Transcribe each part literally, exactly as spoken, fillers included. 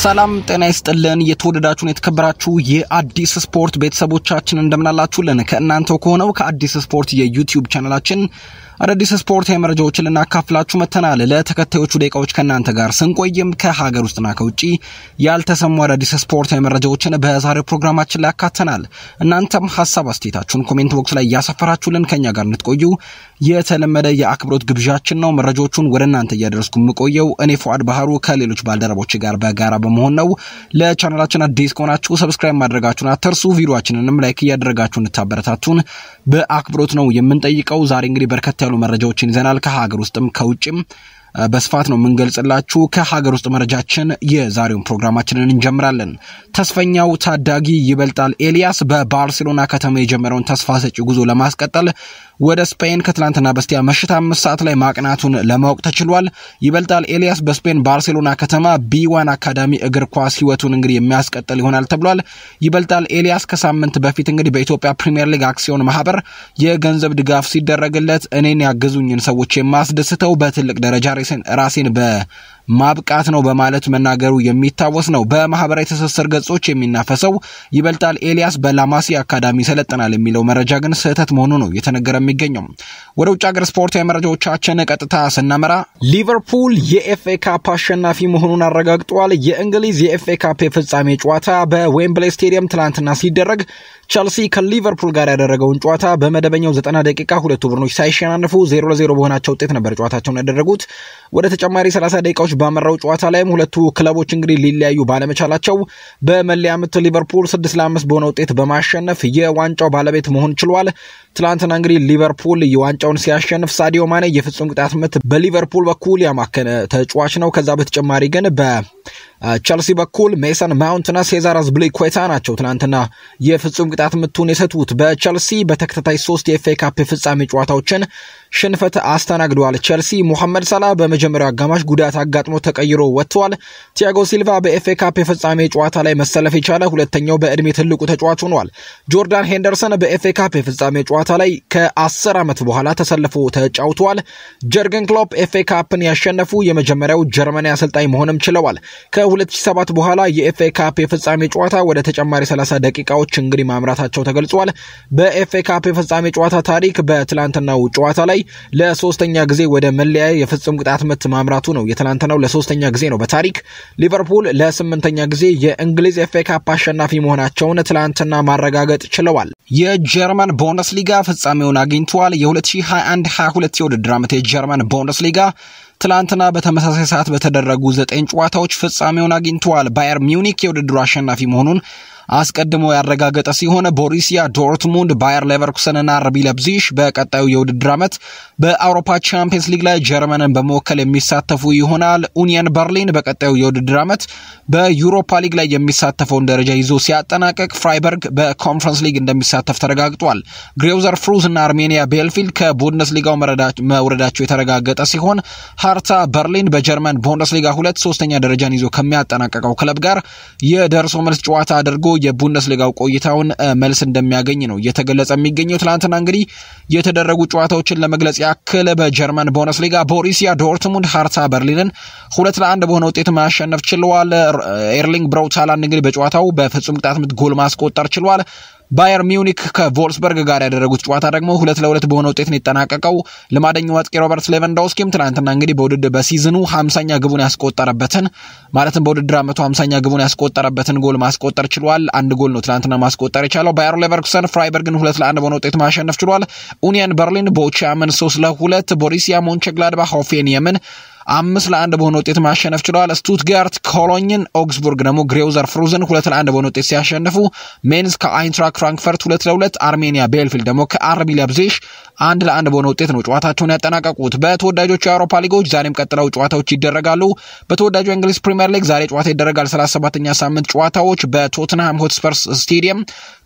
ሰላም ጤና ይስጥልን የተወደዳችሁን የተከበራችሁ የአዲስ ስፖርት ቤተሰቦቻችን እንደምናላችሁልን ከእናንተው ከሆነው ከአዲስ ስፖርት የዩቲዩብ ቻናላችን አዲስ ስፖርት የመረጃዎችን ልናካፍላችሁ መተናል። ለተከታዮቹ ደቂቃዎች ከእናንተ ጋር ስንቆይም ከሀገር ውስጥና ከውጪ ያልተሰሙ አዲስ ስፖርት የመረጃዎችን በዛሬው ፕሮግራማችን ላይ አካተናል። እናንተም ሐሳብ አስተያየታችሁን ኮሜንት ቦክስ ላይ ያሰፈራችሁልን ከኛ ጋር እንድትቆዩ የተለመደ የአክብሮት ግብዣችን ነው። መረጃዎቹን ወደ እናንተ እያደረስኩ የምቆየው እኔ ፉአድ ባህሩ ከሌሎች ባልደረቦች ጋር በጋራ በመሆን ነው። ለቻናላችን አዲስ ከሆናችሁ ሰብስክራይብ ማድረጋችሁን አትርሱ። ቪዲዮአችንንም ላይክ እያደረጋችሁ እንድታበረታቱን በአክብሮት ነው የምንጠይቀው። ዛሬ እንግዲህ በርከት ያሉ መረጃዎችን ይዘናል። ከሀገር ውስጥም ከውጭም በስፋት ነው የምንገልጽላችሁ። ከሀገር ውስጥ መረጃችን የዛሬውን ፕሮግራማችንን እንጀምራለን። ተስፈኛው ታዳጊ ይበልጣል ኤልያስ በባርሴሎና ከተማ የጀመረውን ተስፋ ሰጪ ጉዞ ለማስቀጠል ወደ ስፔን ከትላንትና በስቲያ ምሽት አምስት ሰዓት ላይ ማቅናቱን ለማወቅ ተችሏል። ይበልጣል ኤልያስ በስፔን ባርሴሎና ከተማ ቢ ዋን አካዳሚ እግር ኳስ ህይወቱን እንግዲህ የሚያስቀጥል ይሆናል ተብሏል። ይበልጣል ኤልያስ ከሳምንት በፊት እንግዲህ በኢትዮጵያ ፕሪሚየር ሊግ አክሲዮን ማህበር የገንዘብ ድጋፍ ሲደረግለት እኔን ያገዙኝን ሰዎች የማስደስተው በትልቅ ደረጃ ራሴን በማብቃት ነው በማለት መናገሩ የሚታወስ ነው። በማህበራዊ ትስስር ገጾች የሚናፈሰው ይበልጣል ኤልያስ በላማሲ አካዳሚ ሰለጠናል የሚለው መረጃ ግን ስህተት መሆኑ ነው የተነገረ የሚገኘው። ወደ ውጭ ሀገር ስፖርታዊ መረጃዎቻችን ቀጥታ ስናመራ ሊቨርፑል የኤፍኤ ካፕ አሸናፊ መሆኑን አረጋግጧል። የእንግሊዝ የኤፍኤ ካፕ የፍጻሜ ጨዋታ በዌምብሌይ ስቴዲየም ትላንትና ሲደረግ ቸልሲ ከሊቨርፑል ጋር ያደረገውን ጨዋታ በመደበኛው ዘጠና ደቂቃ ሁለቱ ቡድኖች ሳይሸናነፉ ዜሮ ለዜሮ በሆናቸው ውጤት ነበር ጨዋታቸውን ያደረጉት። ወደ ተጨማሪ ሰላሳ ደቂቃዎች ባመራው ጨዋታ ላይም ሁለቱ ክለቦች እንግዲህ ሊለያዩ ባለመቻላቸው በመለያ ምት ሊቨርፑል ስድስት ለአምስት በሆነ ውጤት በማሸነፍ የዋንጫው ባለቤት መሆን ችሏል። ትላንትና እንግዲህ ሊቨርፑል የዋንጫውን ሲያሸንፍ ሳዲዮ ማኔ የፍጹም ቅጣት ምት በሊቨርፑል በኩል ያማከነ ተጫዋች ነው። ከዛ በተጨማሪ ግን በቸልሲ በኩል ሜሰን ማውንትና ሴዛር አዝፒሊኩዌታ ናቸው ትላንትና የፍጹም ቅጣት ምቱን የሰጡት። በቸልሲ በተከታታይ ሶስት የኤፍኤ ካፕ ፍጻሜ ጨዋታዎችን ሽንፈት አስተናግዷል። ቸልሲ ሙሐመድ ሰላህ በመጀመሪያው አጋማሽ ጉዳት አጋጥሞ ተቀይሮ ወጥቷል። ቲያጎ ሲልቫ በኤፍኤ ካፕ ፍጻሜ ጨዋታ ላይ መሰለፍ የቻለ ሁለተኛው በእድሜ ትልቁ ተጫዋች ሆኗል። ጆርዳን ሄንደርሰን በኤፍኤ ካፕ ፍጻሜ ጨዋታ ላይ ከአስር ዓመት በኋላ ተሰልፎ ተጫውቷል። ጀርገን ክሎፕ ኤፍኤ ካፕን ያሸነፉ የመጀመሪያው ጀርመናዊ አሰልጣኝ መሆንም ችለዋል። ከሁለት ሺህ ሰባት በኋላ የኤፍኤ ካፕ ፍጻሜ ጨዋታ ወደ ተጨማሪ ሰላሳ ደቂቃዎች እንግዲህ ማምራታቸው ተገልጿል። በኤፍኤ ካፕ ፍጻሜ ጨዋታ ታሪክ በትላንትናው ጨዋታ ላይ ለሶስተኛ ጊዜ ወደ መለያ የፍጹም ቅጣት ምት ማምራቱ ነው። የትላንትናው ለሶስተኛ ጊዜ ነው በታሪክ። ሊቨርፑል ለስምንተኛ ጊዜ የእንግሊዝ ኤፍኤ ካፕ አሸናፊ መሆናቸውን ትላንትና ማረጋገጥ ችለዋል። የጀርመን ቡንደስሊጋ ፍጻሜውን አግኝቷል። የ2021 22 የውድድር ዓመት የጀርመን ቡንደስሊጋ ትላንትና በተመሳሳይ ሰዓት በተደረጉ ዘጠኝ ጨዋታዎች ፍጻሜውን አግኝቷል። ባየር ሚዩኒክ የውድድሩ አሸናፊ መሆኑን አስቀድሞ ያረጋገጠ ሲሆን ቦሩሲያ ዶርትሙንድ፣ ባየር ሌቨርኩሰን እና አርቢ ላይፕዚግ በቀጣዩ የውድድር ዓመት በአውሮፓ ቻምፒየንስ ሊግ ላይ ጀርመንን በመወከል የሚሳተፉ ይሆናል። ኡኒየን በርሊን በቀጣዩ የውድድር ዓመት በዩሮፓ ሊግ ላይ የሚሳተፈውን ደረጃ ይዞ ሲያጠናቀቅ ፍራይበርግ በኮንፈረንስ ሊግ እንደሚሳተፍ ተረጋግጧል። ግሬውዘር ፍሩዝ እና አርሜኒያ ቤልፊልድ ከቡንደስሊጋው መውረዳቸው የተረጋገጠ ሲሆን ሃርታ በርሊን በጀርመን ቡንደስሊጋ ሁለት ሶስተኛ ደረጃን ይዞ ከሚያጠናቀቀው ክለብ ጋር የደርሶ መልስ ጨዋታ አድርጎ የቡንደስሊጋው ቆይታውን መልስ እንደሚያገኝ ነው እየተገለጸ የሚገኘው። ትላንትና እንግዲህ የተደረጉ ጨዋታዎችን ለመግለጽ ያክል በጀርመን ቡንደስሊጋ ቦሩሲያ ዶርትሙንድ ሃርታ በርሊንን ሁለት ለአንድ በሆነ ውጤት ማሸነፍ ችሏል። ኤርሊንግ ብራውት ሃላንድ እንግዲህ በጨዋታው በፍጹም ቅጣት ምት ጎል ማስቆጠር ችሏል። ባየር ሚዩኒክ ከቮልስበርግ ጋር ያደረጉት ጨዋታ ደግሞ ሁለት ለሁለት በሆነ ውጤት ነው የተጠናቀቀው። ለማደኛው አጥቂ ሮበርት ሌቫንዶውስኪም ትናንትና እንግዲህ በውድድር በሲዝኑ ሃምሳኛ ግቡን ያስቆጠረበትን ማለትም በውድድር ዓመቱ ሃምሳኛ ግቡን ያስቆጠረበትን ጎል ማስቆጠር ችሏል። አንድ ጎል ነው ትናንትና ማስቆጠር የቻለው። ባየር ሌቨርኩሰን ፍራይበርግን ሁለት ለአንድ በሆነ ውጤት ማሸነፍ ችሏል። ኡኒየን በርሊን ቦቻምን ሶስት ለሁለት፣ ቦሩሲያ ሞንቸግላድባህ ሆፌንየምን አምስት ለአንድ በሆነ ውጤት ማሸነፍ ችሏል። ስቱትጋርት ኮሎኝን፣ ኦግስቡርግ ደግሞ ግሬውዘር ፍሩዝን ሁለት ለአንድ በሆነ ውጤት ሲያሸንፉ ሜንስ ከአይንትራክ ፍራንክፈርት ሁለት ለሁለት፣ አርሜኒያ ቤልፊልድ ደግሞ ከአርቢ ላይፕዚግ አንድ ለአንድ በሆነ ውጤት ነው ጨዋታቸውን ያጠናቀቁት። በተወዳጆቹ የአውሮፓ ሊጎች ዛሬም ቀጥለው ጨዋታዎች ይደረጋሉ። በተወዳጁ የእንግሊዝ ፕሪሚየር ሊግ ዛሬ ጨዋታ ይደረጋል። ሰላሳ ሰባተኛ ሳምንት ጨዋታዎች በቶተንሃም ሆትስፐርስ ስቴዲየም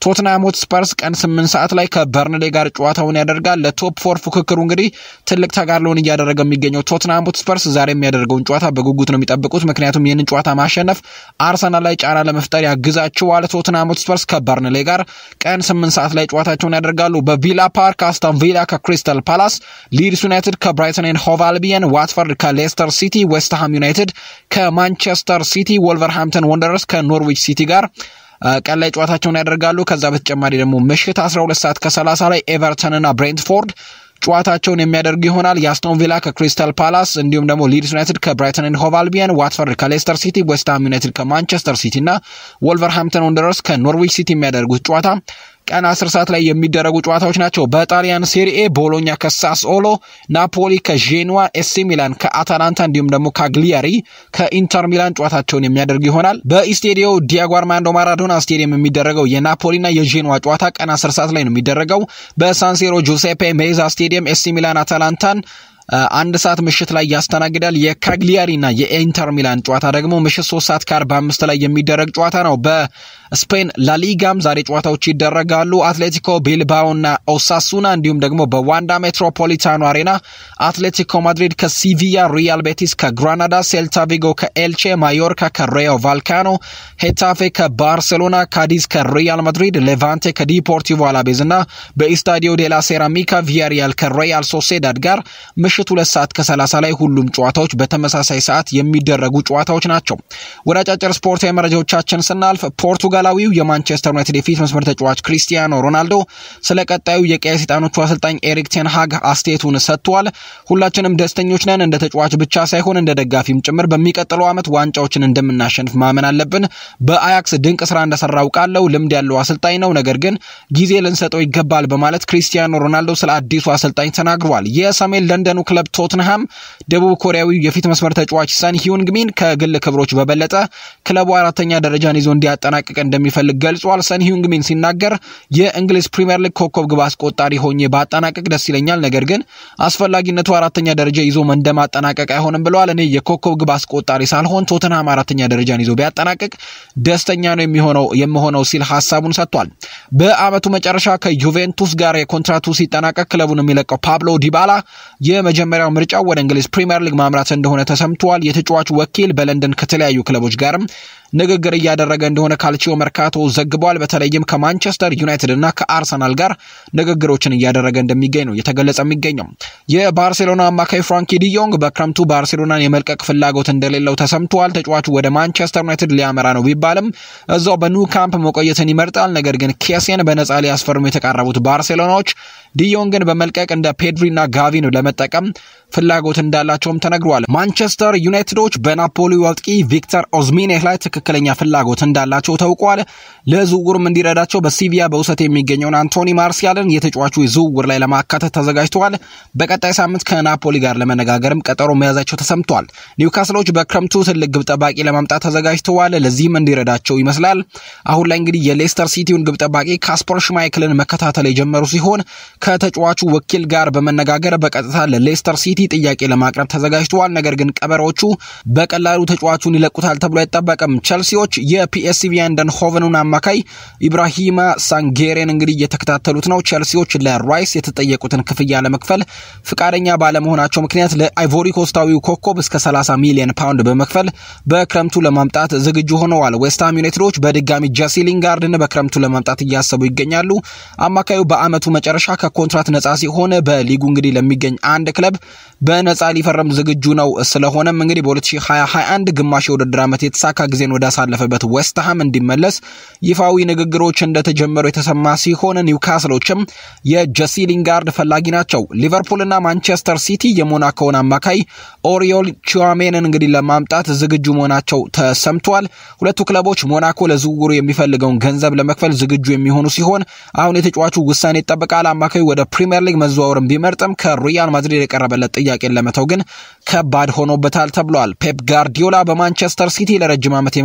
ቶትናም ሆትስፐርስ ቀን ስምንት ሰዓት ላይ ከበርንሌ ጋር ጨዋታውን ያደርጋል። ለቶፕ ፎር ፉክክሩ እንግዲህ ትልቅ ተጋድሎን እያደረገ የሚገኘው ቶትናም ሆትስፐርስ ዛሬ የሚያደርገውን ጨዋታ በጉጉት ነው የሚጠብቁት። ምክንያቱም ይህንን ጨዋታ ማሸነፍ አርሰናል ላይ ጫና ለመፍጠር ያግዛቸዋል። ቶትናም ሆትስፐርስ ከበርንሌ ጋር ቀን ስምንት ሰዓት ላይ ጨዋታቸውን ያደርጋሉ። በቪላ ፓርክ አስቶን ቪላ ከክሪስታል ፓላስ፣ ሊድስ ዩናይትድ ከብራይተን ኤንድ ሆቭ አልቢየን፣ ዋትፈርድ ከሌስተር ሲቲ፣ ዌስትሃም ዩናይትድ ከማንቸስተር ሲቲ፣ ወልቨርሃምፕተን ወንደረርስ ከኖርዊች ሲቲ ጋር ቀን ላይ ጨዋታቸውን ያደርጋሉ። ከዛ በተጨማሪ ደግሞ ምሽት አስራ ሁለት ሰዓት ከሰላሳ ላይ ኤቨርተን እና ብሬንትፎርድ ጨዋታቸውን የሚያደርጉ ይሆናል። የአስቶን ቪላ ከክሪስታል ፓላስ እንዲሁም ደግሞ ሊድስ ዩናይትድ ከብራይተን ኤንድ ሆቭ አልቢየን፣ ዋትፈርድ ከሌስተር ሲቲ፣ ዌስትሃም ዩናይትድ ከማንቸስተር ሲቲ እና ወልቨርሃምፕተን ወንደረርስ ከኖርዊች ሲቲ የሚያደርጉት ጨዋታ ቀን አስር ሰዓት ላይ የሚደረጉ ጨዋታዎች ናቸው። በጣሊያን ሴሪኤ ቦሎኛ ከሳስኦሎ፣ ናፖሊ ከጄኑዋ፣ ኤሲ ሚላን ከአታላንታ እንዲሁም ደግሞ ካግሊያሪ ከኢንተር ሚላን ጨዋታቸውን የሚያደርጉ ይሆናል። በኢስቴዲዮ ዲያጎ አርማንዶ ማራዶና ስቴዲየም የሚደረገው የናፖሊና የጄኑዋ ጨዋታ ቀን አስር ሰዓት ላይ ነው የሚደረገው። በሳንሲሮ ጁሴፔ ሜዛ ስቴዲየም ኤሲ ሚላን አታላንታን አንድ ሰዓት ምሽት ላይ ያስተናግዳል። የካግሊያሪና የኢንተር ሚላን ጨዋታ ደግሞ ምሽት ሶስት ሰዓት ከአርባ አምስት ላይ የሚደረግ ጨዋታ ነው። በስፔን ላሊጋም ዛሬ ጨዋታዎች ይደረጋሉ። አትሌቲኮ ቢልባኦና ኦሳሱና እንዲሁም ደግሞ በዋንዳ ሜትሮፖሊታኖ አሬና አትሌቲኮ ማድሪድ ከሲቪያ፣ ሪያል ቤቲስ ከግራናዳ፣ ሴልታ ቪጎ ከኤልቼ፣ ማዮርካ ከሬዮ ቫልካኖ፣ ሄታፌ ከባርሴሎና፣ ካዲዝ ከሪያል ማድሪድ፣ ሌቫንቴ ከዲፖርቲቮ አላቤዝ እና በኢስታዲዮ ዴላ ሴራሚካ ቪያሪያል ከሬያል ሶሴዳድ ጋር ምሽት ሁለት ሰዓት ከሰላሳ ላይ ሁሉም ጨዋታዎች በተመሳሳይ ሰዓት የሚደረጉ ጨዋታዎች ናቸው። ወደ አጫጭር ስፖርታዊ መረጃዎቻችን ስናልፍ ፖርቱጋላዊው የማንቸስተር ዩናይትድ የፊት መስመር ተጫዋች ክሪስቲያኖ ሮናልዶ ስለ ቀጣዩ የቀይ ሰይጣኖቹ አሰልጣኝ ኤሪክ ቴን ሃግ አስተያየቱን ሰጥቷል። ሁላችንም ደስተኞች ነን፣ እንደ ተጫዋች ብቻ ሳይሆን እንደ ደጋፊም ጭምር በሚቀጥለው ዓመት ዋንጫዎችን እንደምናሸንፍ ማመን አለብን። በአያክስ ድንቅ ስራ እንደሰራ አውቃለሁ። ልምድ ያለው አሰልጣኝ ነው፣ ነገር ግን ጊዜ ልንሰጠው ይገባል በማለት ክሪስቲያኖ ሮናልዶ ስለ አዲሱ አሰልጣኝ ተናግሯል። የሰሜን ለንደኑ ክለብ ቶትንሃም ደቡብ ኮሪያዊው የፊት መስመር ተጫዋች ሰን ሂዩንግሚን ከግል ክብሮች በበለጠ ክለቡ አራተኛ ደረጃን ይዞ እንዲያጠናቅቅ እንደሚፈልግ ገልጿል። ሰን ሂዩንግሚን ሲናገር የእንግሊዝ ፕሪሚየር ሊግ ኮከብ ግብ አስቆጣሪ ሆኜ ባጠናቅቅ ደስ ይለኛል፣ ነገር ግን አስፈላጊነቱ አራተኛ ደረጃ ይዞ እንደማጠናቀቅ አይሆንም ብለዋል። እኔ የኮከብ ግብ አስቆጣሪ ሳልሆን ቶትንሃም አራተኛ ደረጃን ይዞ ቢያጠናቅቅ ደስተኛ ነው የሚሆነው የምሆነው ሲል ሐሳቡን ሰጥቷል። በአመቱ መጨረሻ ከዩቬንቱስ ጋር የኮንትራቱ ሲጠናቀቅ ክለቡን የሚለቀው ፓብሎ ዲባላ የመጀመሪያው ምርጫው ወደ እንግሊዝ ፕሪሚየር ሊግ ማምራት እንደሆነ ተሰምቷል። የተጫዋቹ ወኪል በለንደን ከተለያዩ ክለቦች ጋርም ንግግር እያደረገ እንደሆነ ካልቺዮ መርካቶ ዘግቧል። በተለይም ከማንቸስተር ዩናይትድ እና ከአርሰናል ጋር ንግግሮችን እያደረገ እንደሚገኝ ነው የተገለጸ የሚገኘው። የባርሴሎና አማካይ ፍራንኪ ዲዮንግ በክረምቱ ባርሴሎናን የመልቀቅ ፍላጎት እንደሌለው ተሰምቷል። ተጫዋቹ ወደ ማንቸስተር ዩናይትድ ሊያመራ ነው ቢባልም እዛው በኑ ካምፕ መቆየትን ይመርጣል። ነገር ግን ኬሴን በነፃ ሊያስፈርሙ የተቃረቡት ባርሴሎናዎች ዲዮንግን በመልቀቅ እንደ ፔድሪና ጋቪን ለመጠቀም ፍላጎት እንዳላቸውም ተነግሯል። ማንቸስተር ዩናይትዶች በናፖሊ አጥቂ ቪክተር ኦዝሚኔህ ላይ ትክክለኛ ፍላጎት እንዳላቸው ታውቋል። ለዝውውርም እንዲረዳቸው በሲቪያ በውሰት የሚገኘውን አንቶኒ ማርሲያልን የተጫዋቹ ዝውውር ላይ ለማካተት ተዘጋጅተዋል። በቀጣይ ሳምንት ከናፖሊ ጋር ለመነጋገርም ቀጠሮ መያዛቸው ተሰምቷል። ኒውካስሎች በክረምቱ ትልቅ ግብ ጠባቂ ለማምጣት ተዘጋጅተዋል። ለዚህም እንዲረዳቸው ይመስላል አሁን ላይ እንግዲህ የሌስተር ሲቲውን ግብ ጠባቂ ካስፐር ሽማይክልን መከታተል የጀመሩ ሲሆን ከተጫዋቹ ወኪል ጋር በመነጋገር በቀጥታ ለሌስተር ሲቲ ጥያቄ ለማቅረብ ተዘጋጅተዋል። ነገር ግን ቀበሮቹ በቀላሉ ተጫዋቹን ይለቁታል ተብሎ አይጠበቅም። ቸልሲዎች የፒኤስቪ አይንድሆቨኑን አማካይ ኢብራሂማ ሳንጌሬን እንግዲህ እየተከታተሉት ነው። ቸልሲዎች ለራይስ የተጠየቁትን ክፍያ ለመክፈል ፍቃደኛ ባለመሆናቸው ምክንያት ለአይቮሪ ኮስታዊው ኮከብ እስከ ሰላሳ ሚሊዮን ፓውንድ በመክፈል በክረምቱ ለማምጣት ዝግጁ ሆነዋል። ዌስትሃም ዩናይትዶች በድጋሚ ጄሲ ሊንጋርድን በክረምቱ ለማምጣት እያሰቡ ይገኛሉ። አማካዩ በአመቱ መጨረሻ ከኮንትራት ነፃ ሲሆን በሊጉ እንግዲህ ለሚገኝ አንድ ክለብ በነፃ ሊፈርም ዝግጁ ነው። ስለሆነም እንግዲህ በ2020-21 ግማሽ የውድድር ዓመት የተሳካ ጊዜን ወደ አሳለፈበት ዌስትሃም እንዲመለስ ይፋዊ ንግግሮች እንደተጀመሩ የተሰማ ሲሆን ኒውካስሎችም የጄሲ ሊንጋርድ ፈላጊ ናቸው። ሊቨርፑልና ማንቸስተር ሲቲ የሞናኮውን አማካይ ኦሪዮል ቹዋሜንን እንግዲህ ለማምጣት ዝግጁ መሆናቸው ተሰምቷል። ሁለቱ ክለቦች ሞናኮ ለዝውውሩ የሚፈልገውን ገንዘብ ለመክፈል ዝግጁ የሚሆኑ ሲሆን አሁን የተጫዋቹ ውሳኔ ይጠበቃል። አማካዩ ወደ ፕሪሚየር ሊግ መዘዋወርን ቢመርጥም ከሪያል ማድሪድ የቀረበለት ጥያቄን ለመተው ግን ከባድ ሆኖበታል ተብሏል። ፔፕ ጋርዲዮላ በማንቸስተር ሲቲ ለረጅም ዓመት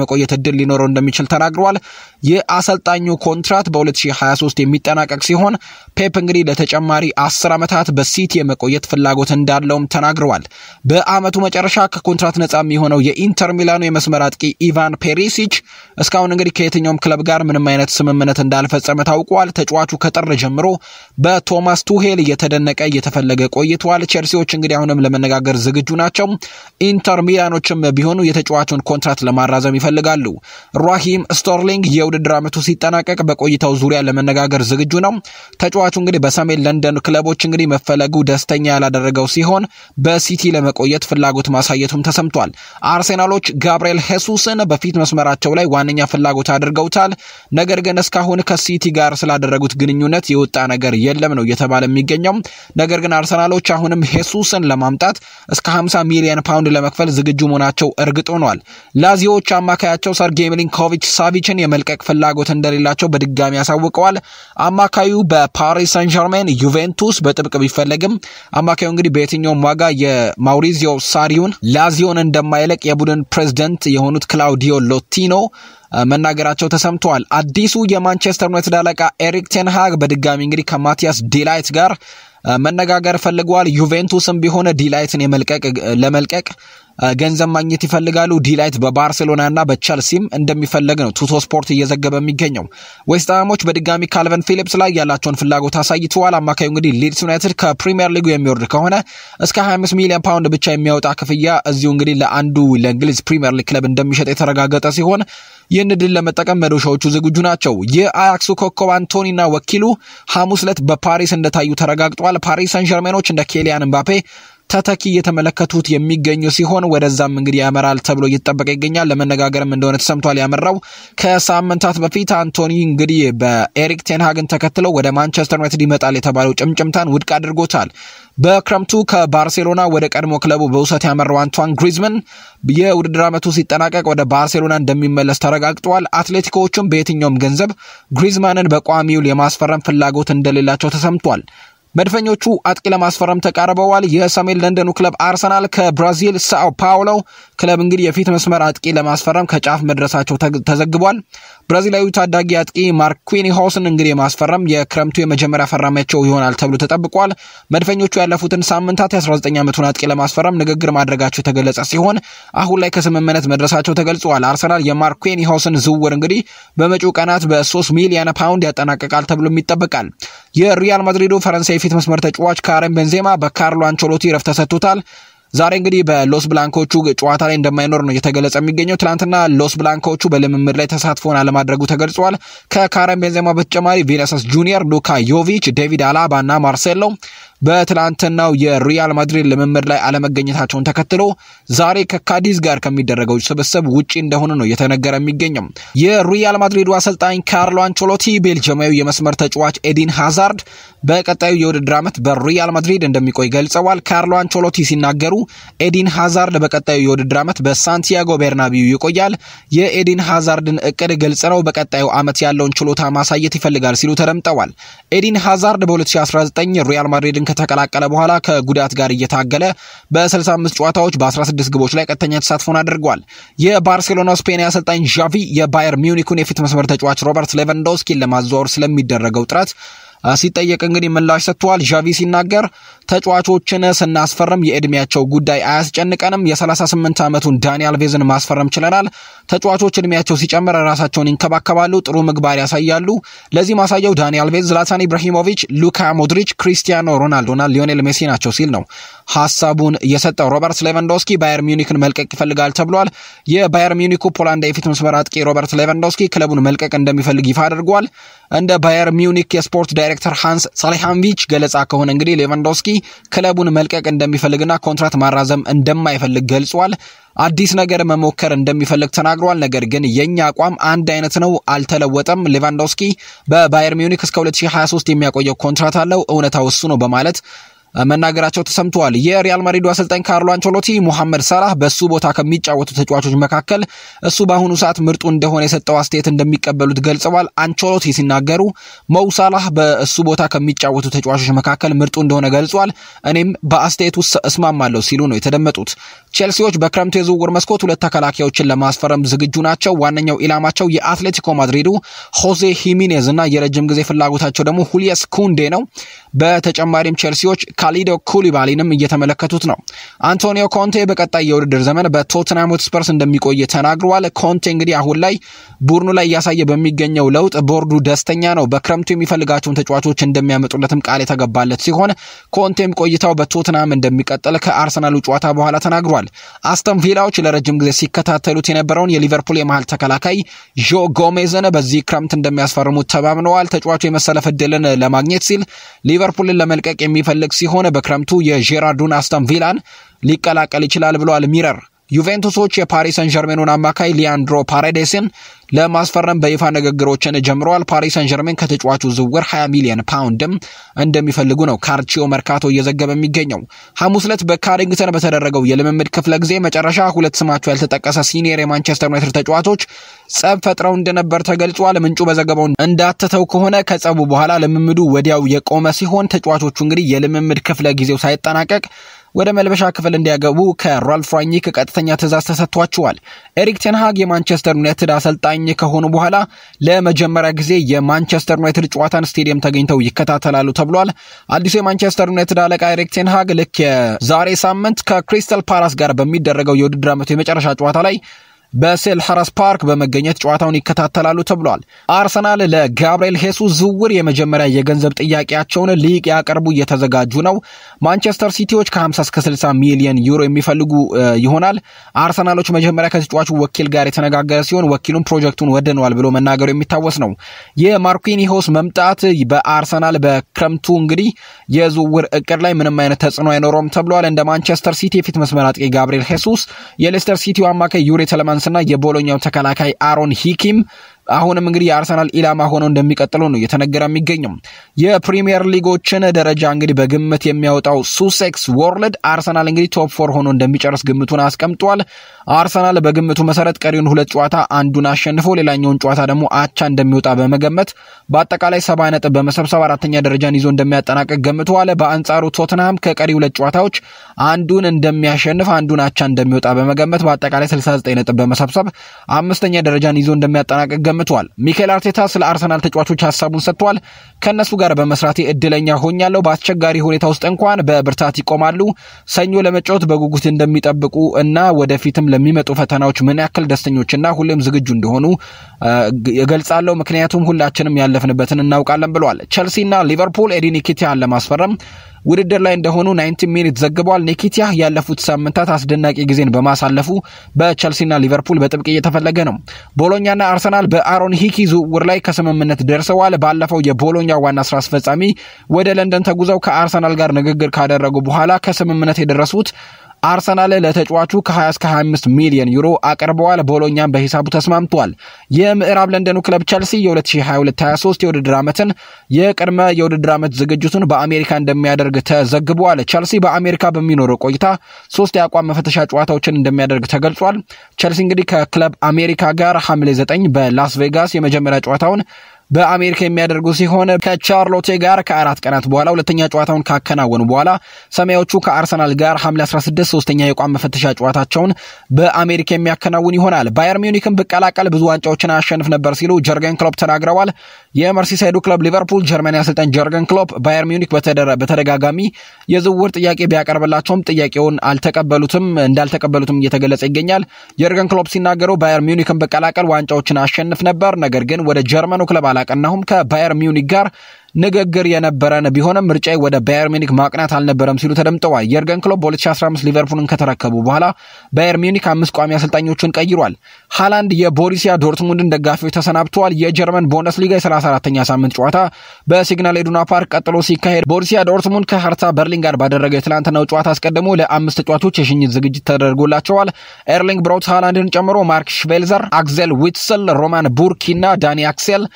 የመቆየት እድል ሊኖረው እንደሚችል ተናግሯል። የአሰልጣኙ ኮንትራት በ2023 የሚጠናቀቅ ሲሆን ፔፕ እንግዲህ ለተጨማሪ አስር ዓመታት በሲቲ የመቆየት ፍላጎት እንዳለውም ተናግረዋል። በአመቱ መጨረሻ ከኮንትራት ነፃ የሚሆነው የኢንተር ሚላኑ የመስመር አጥቂ ኢቫን ፔሪሲች እስካሁን እንግዲህ ከየትኛውም ክለብ ጋር ምንም አይነት ስምምነት እንዳልፈጸመ ታውቋል። ተጫዋቹ ከጥር ጀምሮ በቶማስ ቱሄል እየተደነቀ እየተፈለገ ቆይቷል። ቼልሲዎች እንግዲህ አሁንም ለመነጋገር ዝግጁ ናቸው። ኢንተር ሚላኖችም ቢሆኑ የተጫዋቹን ኮንትራት ለማራዘም ይፈልጋሉ። ራሂም ስቶርሊንግ የውድድር አመቱ ሲጠናቀቅ በቆይታው ዙሪያ ለመነጋገር ዝግጁ ነው። ተጫዋቹ እንግዲህ በሰሜን ለንደን ክለቦች እንግዲህ መፈለጉ ደስተኛ ያላደረገው ሲሆን በሲቲ ለመቆየት ፍላጎት ማሳየቱም ተሰምቷል። አርሴናሎች ጋብሪኤል ሄሱስን በፊት መስመራቸው ላይ ዋነኛ ፍላጎት አድርገውታል። ነገር ግን እስካሁን ከሲቲ ጋር ስላደረጉት ግንኙነት የወጣ ነገር የለም ነው እየተባለ የሚገኘው። ነገር ግን አርሰናሎች አሁንም ሄሱስን ለማምጣት እስከ ሃምሳ ሚሊዮን ፓውንድ ለመክፈል ዝግጁ መሆናቸው እርግጥ ሆኗል። ላዚዮዎች አማካያቸው ሰርጌይ ሚሊንኮቪች ሳቪችን የመልቀቅ ፍላጎት እንደሌላቸው በድጋሚ ያሳውቀዋል። አማካዩ በፓሪስ ሳን ዠርሜን፣ ዩቬንቱስ በጥብቅ ቢፈለግም አማካዩ እንግዲህ በየትኛውም ዋጋ የማውሪዚዮ ሳሪውን ላዚዮን እንደማይለቅ የቡድን ፕሬዝዳንት የሆኑት ክላውዲዮ ሎቲኖ መናገራቸው ተሰምቷል። አዲሱ የማንቸስተር ዩናይትድ አለቃ ኤሪክ ቴን ሃግ በድጋሚ እንግዲህ ከማቲያስ ዲላይት ጋር መነጋገር ፈልገዋል። ዩቬንቱስም ቢሆነ ዲላይትን የመልቀቅ ለመልቀቅ ገንዘብ ማግኘት ይፈልጋሉ። ዲላይት በባርሴሎናና በቸልሲም እንደሚፈልግ ነው ቱቶ ስፖርት እየዘገበ የሚገኘው። ዌስትሃሞች በድጋሚ ካልቨን ፊሊፕስ ላይ ያላቸውን ፍላጎት አሳይተዋል። አማካዩ እንግዲህ ሊድስ ዩናይትድ ከፕሪሚየር ሊጉ የሚወርድ ከሆነ እስከ ሃያ አምስት ሚሊዮን ፓውንድ ብቻ የሚያወጣ ክፍያ እዚሁ እንግዲህ ለአንዱ ለእንግሊዝ ፕሪሚየር ሊግ ክለብ እንደሚሸጥ የተረጋገጠ ሲሆን ይህን ድል ለመጠቀም መዶሻዎቹ ዝግጁ ናቸው። የአያክሱ ኮከብ አንቶኒና ወኪሉ ሐሙስ ዕለት በፓሪስ እንደታዩ ተረጋግጧል። ፓሪስ ሳን ዠርሜኖች እንደ ኬሊያን ምባፔ ተተኪ እየተመለከቱት የሚገኙ ሲሆን ወደዛም እንግዲህ ያመራል ተብሎ እየተጠበቀ ይገኛል። ለመነጋገርም እንደሆነ ተሰምቷል። ያመራው ከሳምንታት በፊት አንቶኒ እንግዲህ በኤሪክ ቴን ሃግን ተከትለው ወደ ማንቸስተር ዩናይትድ ይመጣል የተባለው ጭምጭምታን ውድቅ አድርጎታል። በክረምቱ ከባርሴሎና ወደ ቀድሞ ክለቡ በውሰት ያመራው አንቷን ግሪዝማን የውድድር አመቱ ሲጠናቀቅ ወደ ባርሴሎና እንደሚመለስ ተረጋግጧል። አትሌቲኮዎቹም በየትኛውም ገንዘብ ግሪዝማንን በቋሚው የማስፈረም ፍላጎት እንደሌላቸው ተሰምቷል። መድፈኞቹ አጥቂ ለማስፈረም ተቃርበዋል። የሰሜን ለንደኑ ክለብ አርሰናል ከብራዚል ሳኦ ፓውሎ ክለብ እንግዲህ የፊት መስመር አጥቂ ለማስፈረም ከጫፍ መድረሳቸው ተዘግቧል። ብራዚላዊ ታዳጊ አጥቂ ማርኩዊኒሆስን እንግዲህ ማስፈረም የክረምቱ የመጀመሪያ ፈራሚያቸው ይሆናል ተብሎ ተጠብቋል። መድፈኞቹ ያለፉትን ሳምንታት የ19 ዓመቱን አጥቂ ለማስፈረም ንግግር ማድረጋቸው የተገለጸ ሲሆን አሁን ላይ ከስምምነት መድረሳቸው ተገልጿል። አርሰናል የማርኩዊኒሆስን ዝውውር እንግዲህ በመጪው ቀናት በ3 ሚሊዮን ፓውንድ ያጠናቀቃል ተብሎ ይጠበቃል። የሪያል ማድሪዱ ፈረንሳይ ፊት መስመር ተጫዋች ካረም ቤንዜማ በካርሎ አንቸሎቲ ረፍት ተሰጥቶታል። ዛሬ እንግዲህ በሎስ ብላንኮቹ ጨዋታ ላይ እንደማይኖር ነው የተገለጸ የሚገኘው። ትናንትና ሎስ ብላንኮቹ በልምምድ ላይ ተሳትፎን አለማድረጉ ተገልጿል። ከካረም ቤንዜማ በተጨማሪ ቪኒሲየስ ጁኒየር፣ ሉካ ዮቪች፣ ዴቪድ አላባ እና ማርሴሎ በትላንትናው የሪያል ማድሪድ ልምምድ ላይ አለመገኘታቸውን ተከትሎ ዛሬ ከካዲዝ ጋር ከሚደረገው ስብስብ ውጪ እንደሆነ ነው የተነገረ የሚገኘው። የሪያል ማድሪዱ አሰልጣኝ ካርሎ አንቸሎቲ ቤልጂየማዊ የመስመር ተጫዋች ኤዲን ሃዛርድ በቀጣዩ የውድድር ዓመት በሪያል ማድሪድ እንደሚቆይ ገልጸዋል። ካርሎ አንቸሎቲ ሲናገሩ ኤዲን ሃዛርድ በቀጣዩ የውድድር ዓመት በሳንቲያጎ ቤርናቢው ይቆያል። የኤዲን ሃዛርድን እቅድ ግልጽ ነው፣ በቀጣዩ ዓመት ያለውን ችሎታ ማሳየት ይፈልጋል ሲሉ ተደምጠዋል። ኤዲን ሃዛርድ በ2019 ሪያል ማድሪድን ከተቀላቀለ በኋላ ከጉዳት ጋር እየታገለ በ65 ጨዋታዎች በ16 ግቦች ላይ ቀጥተኛ ተሳትፎን አድርጓል። የባርሴሎና ስፔን አሰልጣኝ ዣቪ የባየር ሚዩኒኩን የፊት መስመር ተጫዋች ሮበርት ሌቫንዶስኪን ለማዘዋወር ስለሚደረገው ጥረት ሲጠየቅ እንግዲህ ምላሽ ሰጥቷል። ዣቪ ሲናገር ተጫዋቾችን ስናስፈርም የእድሜያቸው ጉዳይ አያስጨንቀንም። የ38 ዓመቱን ዳኒ አልቬዝን ማስፈረም ችለናል። ተጫዋቾች እድሜያቸው ሲጨምር ራሳቸውን ይንከባከባሉ፣ ጥሩ ምግባር ያሳያሉ። ለዚህ ማሳያው ዳኒ አልቬዝ፣ ዝላታን ኢብራሂሞቪች፣ ሉካ ሞድሪች፣ ክሪስቲያኖ ሮናልዶና ሊዮኔል ሜሲ ናቸው ሲል ነው ሐሳቡን የሰጠው። ሮበርት ሌቫንዶስኪ ባየር ሚዩኒክን መልቀቅ ይፈልጋል ተብሏል። የባየር ሚዩኒኩ ፖላንድ የፊት መስመር አጥቂ ሮበርት ሌቫንዶስኪ ክለቡን መልቀቅ እንደሚፈልግ ይፋ አድርጓል። እንደ ባየር ሚዩኒክ የስፖርት ዳይሬክተር ሃንስ ሳሊሃንቪች ገለጻ ከሆነ እንግዲህ ሌቫንዶስኪ ክለቡን መልቀቅ እንደሚፈልግና ኮንትራት ማራዘም እንደማይፈልግ ገልጿል። አዲስ ነገር መሞከር እንደሚፈልግ ተናግሯል። ነገር ግን የኛ አቋም አንድ አይነት ነው፣ አልተለወጠም። ሌቫንዶስኪ በባየር ሚዩኒክ እስከ ሁለት ሺህ ሃያ ሶስት የሚያቆየው ኮንትራት አለው፣ እውነታው እሱ ነው በማለት መናገራቸው ተሰምቷል። የሪያል ማድሪድ አሰልጣኝ ካርሎ አንቸሎቲ ሙሐመድ ሰላህ በሱ ቦታ ከሚጫወቱ ተጫዋቾች መካከል እሱ በአሁኑ ሰዓት ምርጡ እንደሆነ የሰጠው አስተያየት እንደሚቀበሉት ገልጸዋል። አንቸሎቲ ሲናገሩ ሞው ሰላህ በሱ ቦታ ከሚጫወቱ ተጫዋቾች መካከል ምርጡ እንደሆነ ገልጿል፣ እኔም በአስተያየቱ እስማማለሁ ሲሉ ነው የተደመጡት። ቼልሲዎች በክረምቱ የዝውውር መስኮት ሁለት ተከላካዮችን ለማስፈረም ዝግጁ ናቸው። ዋነኛው ኢላማቸው የአትሌቲኮ ማድሪዱ ሆዜ ሂሚኔዝ እና የረጅም ጊዜ ፍላጎታቸው ደግሞ ሁሊየስ ኩንዴ ነው። በተጨማሪም ቼልሲዎች ካሊዶ ኩሊባሊንም እየተመለከቱት ነው። አንቶኒዮ ኮንቴ በቀጣይ የውድድር ዘመን በቶተንሃም ሆትስፐርስ እንደሚቆይ ተናግሯል። ኮንቴ እንግዲህ አሁን ላይ ቡድኑ ላይ ያሳየ በሚገኘው ለውጥ ቦርዱ ደስተኛ ነው። በክረምቱ የሚፈልጋቸውን ተጫዋቾች እንደሚያመጡለትም ቃል የተገባለት ሲሆን ኮንቴም ቆይታው በቶተንሃም እንደሚቀጥል ከአርሰናሉ ጨዋታ በኋላ ተናግሯል። አስተን ቪላዎች ለረጅም ጊዜ ሲከታተሉት የነበረውን የሊቨርፑል የመሃል ተከላካይ ጆ ጎሜዝን በዚህ ክረምት እንደሚያስፈርሙት ተማምነዋል። ተጫዋቹ የመሰለፍ ዕድልን ለማግኘት ሲል ሊቨርፑልን ለመልቀቅ የሚፈልግ ሲሆን በክረምቱ የጄራርዱን አስተን ቪላን ሊቀላቀል ይችላል ብሏል ሚረር። ዩቬንቱሶች የፓሪስ ሰን ዠርሜኑን አማካይ ሊያንድሮ ፓሬዴስን ለማስፈረም በይፋ ንግግሮችን ጀምረዋል። ፓሪስ ሰን ዠርሜን ከተጫዋቹ ዝውውር ሃያ ሚሊዮን ፓውንድም እንደሚፈልጉ ነው ካርቺዮ መርካቶ እየዘገበ የሚገኘው። ሐሙስ ዕለት በካሪንግተን በተደረገው የልምምድ ክፍለ ጊዜ መጨረሻ ሁለት ስማቸው ያልተጠቀሰ ሲኒየር የማንቸስተር ዩናይትድ ተጫዋቾች ጸብ ፈጥረው እንደነበር ተገልጿል። ምንጩ በዘገባው እንዳተተው ከሆነ ከጸቡ በኋላ ልምምዱ ወዲያው የቆመ ሲሆን ተጫዋቾቹ እንግዲህ የልምምድ ክፍለ ጊዜው ሳይጠናቀቅ ወደ መልበሻ ክፍል እንዲያገቡ ከራልፍ ራኒክ ቀጥተኛ ትዕዛዝ ተሰጥቷቸዋል። ኤሪክ ቴን ሃግ የማንቸስተር ዩናይትድ አሰልጣኝ ከሆኑ በኋላ ለመጀመሪያ ጊዜ የማንቸስተር ዩናይትድ ጨዋታን ስቴዲየም ተገኝተው ይከታተላሉ ተብሏል። አዲሱ የማንቸስተር ዩናይትድ አለቃ ኤሪክ ቴን ሃግ ልክ የዛሬ ሳምንት ከክሪስታል ፓላስ ጋር በሚደረገው የውድድር ዓመቱ የመጨረሻ ጨዋታ ላይ በሴልኸርስት ፓርክ በመገኘት ጨዋታውን ይከታተላሉ ተብሏል። አርሰናል ለጋብሪኤል ሄሱስ ዝውውር የመጀመሪያ የገንዘብ ጥያቄያቸውን ሊቅ ያቀርቡ እየተዘጋጁ ነው። ማንቸስተር ሲቲዎች ከ50 እስከ ስልሳ ሚሊዮን ዩሮ የሚፈልጉ ይሆናል። አርሰናሎች መጀመሪያ ከተጫዋቹ ወኪል ጋር የተነጋገረ ሲሆን ወኪሉም ፕሮጀክቱን ወደነዋል ብሎ መናገሩ የሚታወስ ነው። የማርኪኒሆስ መምጣት በአርሰናል በክረምቱ እንግዲህ የዝውውር እቅድ ላይ ምንም አይነት ተጽዕኖ አይኖረውም ተብሏል። እንደ ማንቸስተር ሲቲ የፊት መስመር አጥቂ ጋብሪኤል ሄሱስ፣ የሌስተር ሲቲው አማካይ ዩሪ ተለማንስና የቦሎኛው ተከላካይ አሮን ሂኪም አሁንም እንግዲህ የአርሰናል ኢላማ ሆነው እንደሚቀጥሉ ነው እየተነገረ የሚገኘው። የፕሪሚየር ሊጎችን ደረጃ እንግዲህ በግምት የሚያወጣው ሱሴክስ ወርልድ አርሰናል እንግዲህ ቶፕ ፎር ሆኖ እንደሚጨርስ ግምቱን አስቀምጧል። አርሰናል በግምቱ መሰረት ቀሪውን ሁለት ጨዋታ አንዱን አሸንፎ ሌላኛውን ጨዋታ ደግሞ አቻ እንደሚወጣ በመገመት በአጠቃላይ ሰባ ነጥብ በመሰብሰብ አራተኛ ደረጃን ይዞ እንደሚያጠናቅቅ ገምቷል። በአንጻሩ ቶተንሃም ከቀሪ ሁለት ጨዋታዎች አንዱን እንደሚያሸንፍ አንዱን አቻ እንደሚወጣ በመገመት በአጠቃላይ ስልሳ ዘጠኝ ነጥብ በመሰብሰብ አምስተኛ ደረጃን ይዞ እንደሚያጠናቅቅ ገምቷል። ሚኬል አርቴታ ስለ አርሰናል ተጫዋቾች ሐሳቡን ሰጥቷል። ከነሱ ጋር በመስራቴ እድለኛ ሆኛለሁ። በአስቸጋሪ ሁኔታ ውስጥ እንኳን በብርታት ይቆማሉ። ሰኞ ለመጫወት በጉጉት እንደሚጠብቁ እና ወደፊትም ለሚመጡ ፈተናዎች ምን ያክል ደስተኞችና ሁሌም ዝግጁ እንደሆኑ እገልጻለሁ። ምክንያቱም ሁላችንም ያለፍንበትን እናውቃለን ብለዋል። ቸልሲና ሊቨርፑል ኤዲ ኒኬቲያን ለማስፈረም ውድድር ላይ እንደሆኑ ናይንቲ ሚኒት ዘግቧል። ኒኬቲያ ያለፉት ሳምንታት አስደናቂ ጊዜን በማሳለፉ በቸልሲና ሊቨርፑል በጥብቅ እየተፈለገ ነው። ቦሎኛና አርሰናል በአሮን ሂኪ ዝውውር ላይ ከስምምነት ደርሰዋል። ባለፈው የቦሎኛ ዋና ስራ አስፈጻሚ ወደ ለንደን ተጉዘው ከአርሰናል ጋር ንግግር ካደረጉ በኋላ ከስምምነት የደረሱት አርሰናል ለተጫዋቹ ከ20 እስከ ሃያ አምስት ሚሊዮን ዩሮ አቀርበዋል። ቦሎኛም በሂሳቡ ተስማምቷል። የምዕራብ ለንደኑ ክለብ ቸልሲ የ2022 23 የውድድር ዓመትን የቅድመ የውድድር ዓመት ዝግጅቱን በአሜሪካ እንደሚያደርግ ተዘግቧል። ቸልሲ በአሜሪካ በሚኖረው ቆይታ ሶስት የአቋም መፈተሻ ጨዋታዎችን እንደሚያደርግ ተገልጿል። ቸልሲ እንግዲህ ከክለብ አሜሪካ ጋር ሐምሌ ዘጠኝ በላስ ቬጋስ የመጀመሪያ ጨዋታውን በአሜሪካ የሚያደርጉ ሲሆን ከቻርሎቴ ጋር ከአራት ቀናት በኋላ ሁለተኛ ጨዋታውን ካከናወኑ በኋላ ሰማያዎቹ ከአርሰናል ጋር ሐምሌ አስራ ስድስት ሶስተኛ የቋም መፈተሻ ጨዋታቸውን በአሜሪካ የሚያከናውን ይሆናል። ባየር ሚዩኒክን ብቀላቀል ብዙ ዋንጫዎችን አሸንፍ ነበር ሲሉ ጀርገን ክሎፕ ተናግረዋል። የመርሲሳይዱ ክለብ ሊቨርፑል ጀርመን አሰልጣኝ ጀርገን ክሎፕ ባየር ሚዩኒክ በተደጋጋሚ የዝውውር ጥያቄ ቢያቀርብላቸውም ጥያቄውን አልተቀበሉትም እንዳልተቀበሉትም እየተገለጸ ይገኛል። ጀርገን ክሎፕ ሲናገሩ ባየር ሚዩኒክን ብቀላቀል ዋንጫዎችን አሸንፍ ነበር፣ ነገር ግን ወደ ጀርመኑ ክለብ አላቀናሁም። ከባየር ሚዩኒክ ጋር ንግግር የነበረን ቢሆንም ምርጫዬ ወደ ባየር ሚዩኒክ ማቅናት አልነበረም ሲሉ ተደምጠዋል። የርገን ክሎፕ በ2015 ሊቨርፑልን ከተረከቡ በኋላ ባየር ሚዩኒክ አምስት ቋሚ አሰልጣኞችን ቀይሯል። ሃላንድ የቦሩሲያ ዶርትሙንድን ደጋፊዎች ተሰናብተዋል። የጀርመን ቡንደስሊጋ የሰላሳ አራተኛ ሳምንት ጨዋታ በሲግናል ኢዱና ፓርክ ቀጥሎ ሲካሄድ ቦሩሲያ ዶርትሙንድ ከሀርታ በርሊን ጋር ባደረገው የትላንትናው ጨዋታ አስቀድሞ ለአምስት ተጫዋቾች የሽኝት ዝግጅት ተደርጎላቸዋል። ኤርሊንግ ብራውት ሃላንድን ጨምሮ ማርክ ሽቬልዘር፣ አክሴል ዊትሰል፣ ሮማን ቡርኪና ዳኒ አክሴል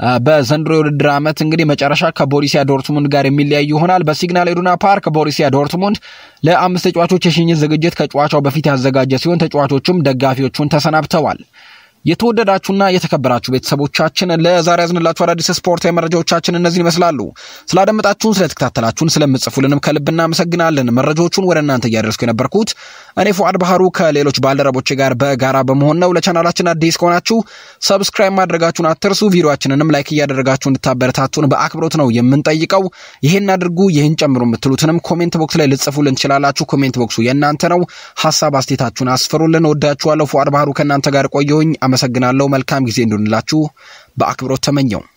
በዘንድሮ የውድድር ዓመት እንግዲህ መጨረሻ ከቦሩሲያ ዶርትሙንድ ጋር የሚለያይ ይሆናል። በሲግናል ኢዱና ፓርክ ቦሩሲያ ዶርትሙንድ ለአምስት ተጫዋቾች የሽኝት ዝግጅት ከጨዋታው በፊት ያዘጋጀ ሲሆን ተጫዋቾቹም ደጋፊዎቹን ተሰናብተዋል። የተወደዳችሁና የተከበራችሁ ቤተሰቦቻችን ለዛሬ ያዝንላችሁ አዳዲስ ስፖርታዊ መረጃዎቻችን እነዚህ ይመስላሉ። ስላደመጣችሁን ስለተከታተላችሁን ስለምጽፉልንም ከልብና አመሰግናለን። መረጃዎቹን ወደ እናንተ ያደረስኩ የነበርኩት እኔ ፉአድ ባህሩ ከሌሎች ባልደረቦቼ ጋር በጋራ በመሆን ነው። ለቻናላችን አዲስ ከሆናችሁ ሰብስክራይብ ማድረጋችሁን አትርሱ። ቪዲዮአችንንም ላይክ እያደረጋችሁ እንድታበረታቱን በአክብሮት ነው የምንጠይቀው። ይሄን አድርጉ ይሄን ጨምሩ የምትሉትንም ኮሜንት ቦክስ ላይ ልጽፉልን ትችላላችሁ። ኮሜንት ቦክሱ የእናንተ ነው። ሐሳብ አስተያየታችሁን አስፍሩልን። ወዳችኋለሁ። ፉአድ ባህሩ ከእናንተ ጋር ቆየሁኝ። አመሰግናለሁ። መልካም ጊዜ እንድንላችሁ በአክብሮት ተመኘው።